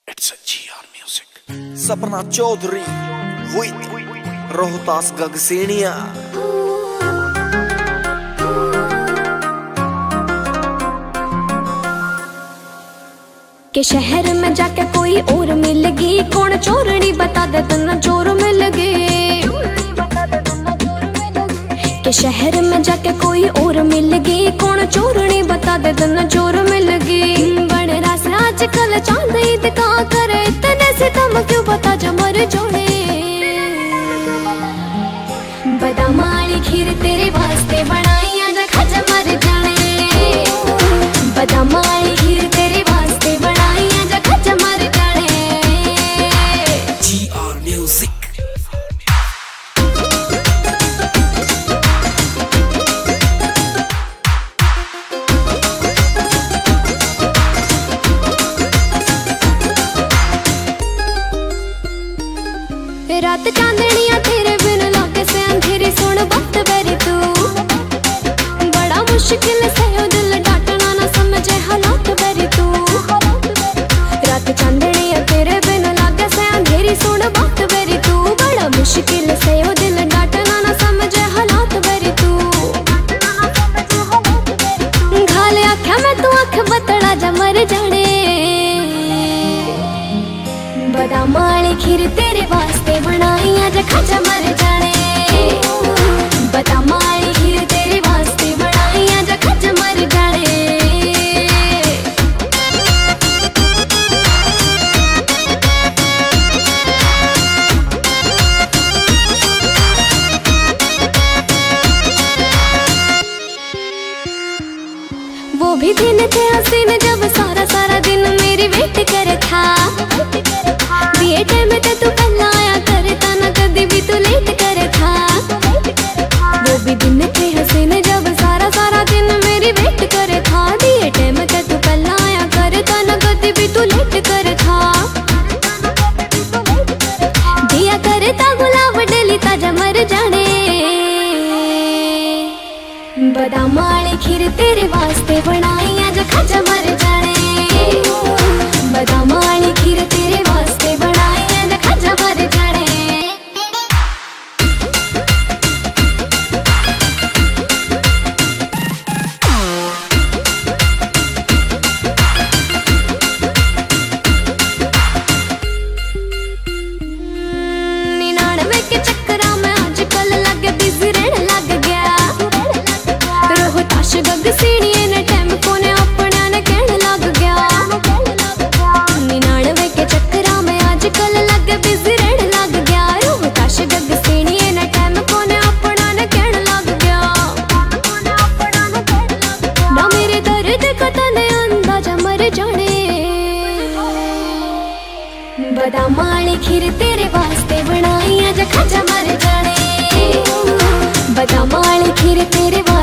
It's a GR Music. Sapna Chaudhary with Rohtas गगसेनिया। के शहर में जाके कोई और मिलगी, कौन चोरनी बता दे तना चोर मिलगी। के शहर में जाके कोई और मिलगी, कौन चोरनी बता दे तना चोर मिलगी। बड़े रास आजकल चांद ईद का करे, इतने सितम क्यों बता जा मर जोड़े। बादाम वाली खीर तेरे वास्ते बनाई आज खा मर जाने। बादाम वाली खीर तेरे वास्ते बनाई आज खा मर जाने। GR Music। रात चांदनिया तेरे बिन लागे से अंधेरी, सुन बात मेरी तू। बड़ा मुश्किल से ओ दिल डांटना ना समझे हालात मेरी तू। रात चांदनिया तेरे बिन लागे से अंधेरी, सुन बात मेरी तू। बड़ा मुश्किल से ओ दिल डांटना ना समझे हालात मेरी तू। घाले आख्या मैं तू आँख बतड़ा जा मर जाने। बादाम वाली खीर तेरे वास्ते बनाई आज खा मर जाने। बादाम वाली खीर तेरे वास्ते बनाई आज खा मर जाने। वो भी दिन थे हसीन जब सारा सारा दिन मेरी वेट कर था। दिए टाइम ते तू पहला आया करता ना कभी भी तू लेट कर था। वो भी दिन थे हसीन जब सारा सारा दिन मेरी वेट कर था। दिए टाइम ते तू पहला आया करता ना कभी भी तू लेट कर था। दिया करता गुलाब डेली ताजा मर जाने। बादाम वाली खीर तेरे वास्ते बनाई आज खा मर जाने। बादाम वाली खीर तेरे वास्ते बनाई आज खा मर जाने। के चक्करा में आजकल लगे बिजी रहने लग गया। रोहतास गगसेनिया ने टाइम कोने अपना ने कहने लग गया। 99 के चक्करा में आजकल लगे बिजी रहने लग गया। रोहतास गगसेनिया ने टाइम कोने अपना ने कहने लग गया। ना मेरे दर्द का तने अंदाजा मर जाने। बादाम वाली खीर तेरे वास्ते बनाई आज खा मर जाने। बादाम वाली खीर तेरे